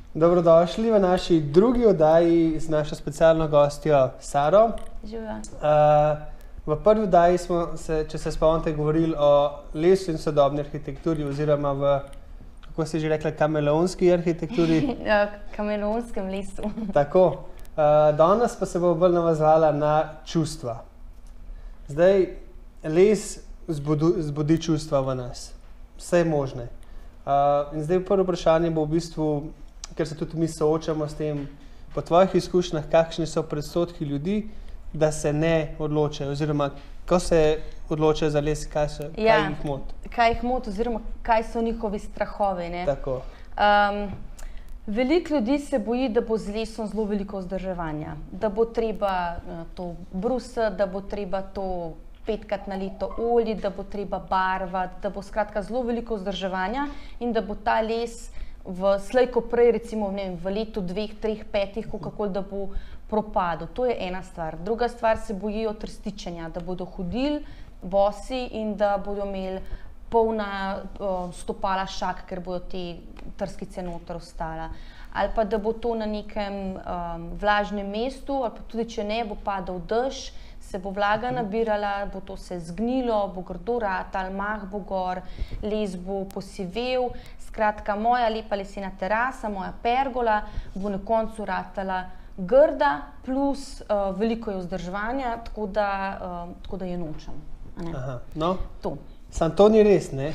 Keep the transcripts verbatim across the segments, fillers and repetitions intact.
Dobrodošli v naši drugi oddaji z našo specialno gostjo Saro. Živijo. Uh, v prvi oddaji smo, se, če se spomnite, govorili o lesu in sodobni arhitekturi oziroma v, kako ste že rekli, kameleonski arhitekturi. Kameleonskem lesu. Tako. Uh, danes pa se bo bolj navazvala na čustva. Zdaj, les zbudi, zbudi čustva v nas. Vse možne. Uh, in zdaj prvo vprašanje bo v bistvu, ker se tudi mi soočamo s tem, po tvojih izkušnjah, kakšni so predsodki ljudi, da se ne odločajo, oziroma ko se odločajo za les, kaj, so, ja, kaj jih moti? Kaj jih moti, oziroma kaj so njihovi strahovi. Ne? Tako. Um, veliko ljudi se boji, da bo z lesom zelo veliko vzdrževanja, da bo treba uh, to brusiti, da bo treba to petkrat na leto olji, da bo treba barvati, da bo skratka zelo veliko vzdrževanja in da bo ta les v slej ko prej, recimo ne vem, v letu dveh, treh, petih, kakokoli, da bo propadel. To je ena stvar. Druga stvar, se bojijo trstičenja, da bodo hodili bosi in da bodo imeli polna uh, stopala šak, ker bodo te trskice noter ostala. Ali pa da bo to na nekem um, vlažnem mestu, ali pa tudi če ne, bo padal dež, se bo vlaga nabirala, bo to se zgnilo, bo grdo ratal, mah bo gor, les bo posivel. Skratka, moja lepa lesena terasa, moja pergola bo na koncu ratala grda, plus uh, veliko je vzdrževanja, tako da, uh, tako da je nočem. Aha, no, to. Sam to ni res, ne?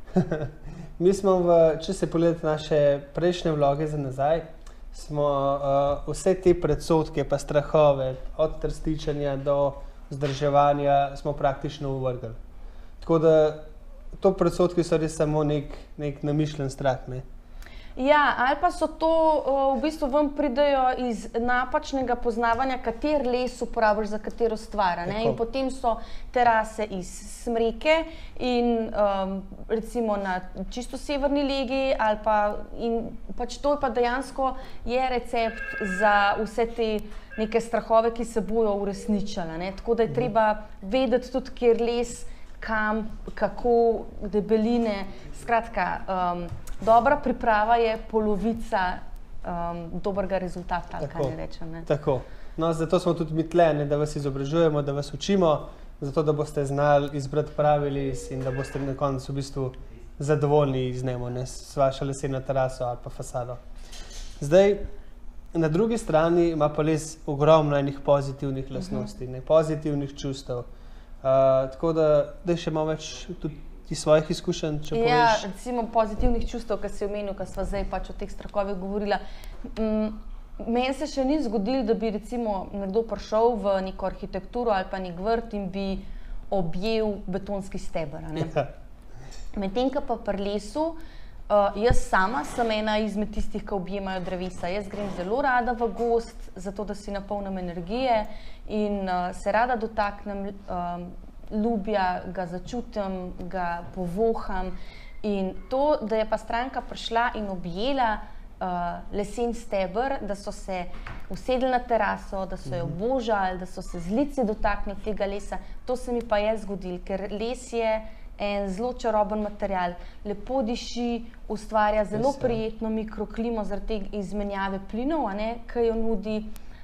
Mi smo, v, če se pogledate naše prejšnje vloge za nazaj, smo uh, vse te predsodke pa strahove, od trstičenja do vzdrževanja, smo praktično uvrgli. Tako da to predsodki so res samo nek, nek namišljen strah, ne? Ja, ali pa so to, v bistvu vam pridejo iz napačnega poznavanja, kater les uporabiš za katero stvar, ne? In potem so terase iz smreke in um, recimo na čisto severni legi, ali pa, in pač to pa dejansko je recept za vse te neke strahove, ki se bojo uresničile, ne? Tako da je treba vedeti tudi, kjer les, kam, kako, debeline, skratka, um, dobra priprava je polovica um, dobrega rezultata, ali kaj ne rečem. Ne? Tako. No, zato smo tudi mi tle, ne, da vas izobražujemo, da vas učimo, zato da boste znali izbrati pravi les in da boste na koncu v bistvu zadovoljni z njim, ne, s vašo leseno teraso ali pa fasado. Zdaj, na drugi strani ima pa les ogromno enih pozitivnih lastnosti, ne, pozitivnih čustev. Uh, tako da, da še malo več tudi iz svojih izkušenj, če poveš. Ja, recimo pozitivnih čustev, ki si omenil, ki sva zdaj pač o teh strahovih govorila. Mm, meni se še ni zgodilo, da bi recimo nekdo prišel v neko arhitekturo ali pa nek vrt in bi objel betonski steber. Ja. Medtem ko pa pri lesu, uh, jaz sama sem ena izmed tistih, ki objemajo drevesa. Jaz grem zelo rada v gozd, zato da si napolnim energije in uh, se rada dotaknem um, ljubja, ga začutim, ga povoham. In to, da je pa stranka prišla in objela uh, lesen steber, da so se usedli na teraso, da so jo božali, da so se z lici dotaknili tega lesa, to se mi pa je zgodilo, ker les je en zelo čaroben material, lepo diši, ustvarja zelo prijetno mikroklimo zaradi te izmenjave plinov, a ne, ki jo nudi.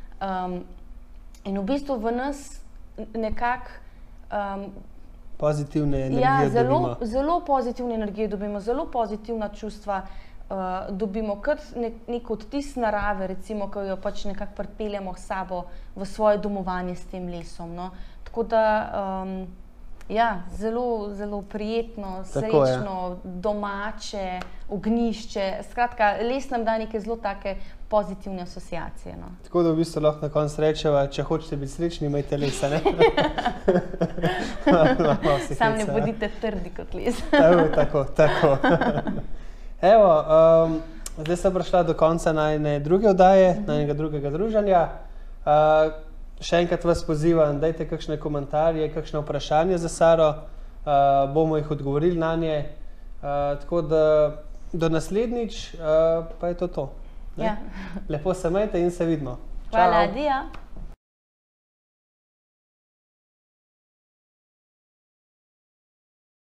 Um, in v bistvu v nas nekako um, pozitivne energije ja, zelo, dobimo. Zelo pozitivne energije dobimo, zelo pozitivna čustva uh, dobimo, kot nek, nek odtis narave, recimo, ko jo pač nekako pripeljamo s sabo v svoje domovanje s tem lesom. No? Tako da um, ja, zelo, zelo prijetno, srečno, domače, ognjišče. Skratka, les nam da neke zelo take pozitivne asociacije. No. Tako da v bistvu lahko na koncu rečeva, če hočete biti srečni, imejte lesa, ne? Sam ne bodite trdi kot les. Evo, tako, tako. Evo, um, zdaj sem prišla do konca najne druge oddaje, najnega drugega druženja. Uh, Še enkrat vas pozivam, dajte kakšne komentarje, kakšne vprašanje za Saro, uh, bomo jih odgovorili na nje. Uh, tako da do naslednjič uh, pa je to to. Ne? Ja. Lepo se imejte in se vidimo. Hvala, adijo.